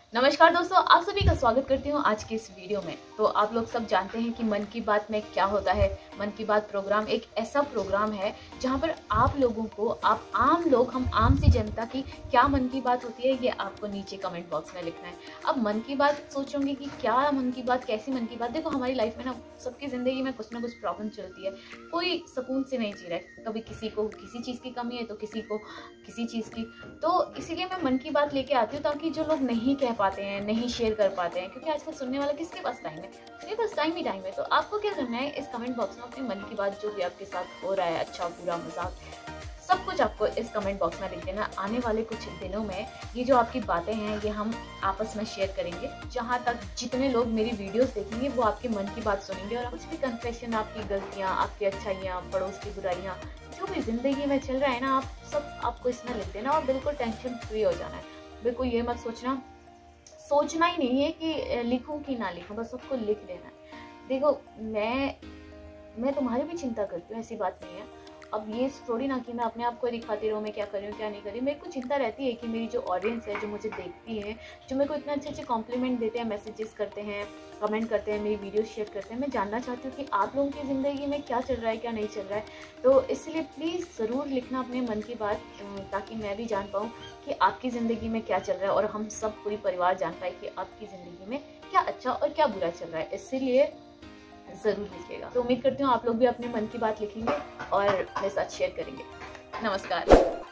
नमस्कार दोस्तों, आप सभी का स्वागत करती हूँ आज के इस वीडियो में। तो आप लोग सब जानते हैं कि मन की बात में क्या होता है। मन की बात प्रोग्राम एक ऐसा प्रोग्राम है जहाँ पर आप लोगों को, आप आम लोग, हम आम सी जनता की क्या मन की बात होती है ये आपको नीचे कमेंट बॉक्स में लिखना है। अब मन की बात सोचोगे कि क्या मन की बात, कैसी मन की बात। देखो, हमारी लाइफ में ना, सबकी ज़िंदगी में कुछ ना कुछ प्रॉब्लम चलती है। कोई सुकून से नहीं जी रहा है। कभी किसी को किसी चीज़ की कमी है तो किसी को किसी चीज़ की। तो इसीलिए मैं मन की बात लेके आती हूँ ताकि जो लोग नहीं कह पाते हैं, नहीं शेयर कर पाते हैं, क्योंकि आजकल सुनने वाला किसके पास टाइम है? उसके पास टाइम ही टाइम है। तो आपको क्या करना है, इस कमेंट बॉक्स में अपनी मन की बात जो भी आपके साथ हो रहा है, अच्छा बुरा मजाक, सब कुछ आपको इस कमेंट बॉक्स में लिख देना। आने वाले कुछ दिनों में ये जो आपकी बातें हैं ये हम आपस में शेयर करेंगे। जहाँ तक जितने लोग मेरी वीडियोस देखेंगे वो आपके मन की बात सुनेंगे और कुछ भी कन्फेशन, आपकी गलतियाँ, आपकी अच्छाइयाँ, पड़ोस की बुराइयाँ, जो भी जिंदगी में चल रहा है ना, आप सब आपको इसमें लिख देना और बिल्कुल टेंशन फ्री हो जाना है। बिल्कुल ये मत सोचना ही नहीं है कि लिखूं कि ना लिखूं, बस सबको लिख देना है। देखो, मैं तुम्हारी भी चिंता करती हूँ, ऐसी बात नहीं है। अब ये थोड़ी ना कि मैं अपने आप को दिखाती रहूँ मैं क्या कर रही हूँ क्या नहीं कर रही। मेरे को चिंता रहती है कि मेरी जो ऑडियंस है, जो मुझे देखती है, जो मेरे को इतने अच्छे अच्छे कॉम्प्लीमेंट देते हैं, मैसेजेस करते हैं, कमेंट करते हैं, मेरी वीडियो शेयर करते हैं, मैं जानना चाहती हूँ कि आप लोगों की ज़िंदगी में क्या चल रहा है, क्या नहीं चल रहा है। तो इसलिए प्लीज़ ज़रूर लिखना अपने मन की बात, ताकि मैं भी जान पाऊँ कि आपकी ज़िंदगी में क्या चल रहा है और हम सब पूरी परिवार जान पाए कि आपकी ज़िंदगी में क्या अच्छा और क्या बुरा चल रहा है। इसीलिए ज़रूर लिखिएगा। तो उम्मीद करती हूँ आप लोग भी अपने मन की बात लिखेंगे और मेरे साथ शेयर करेंगे। नमस्कार।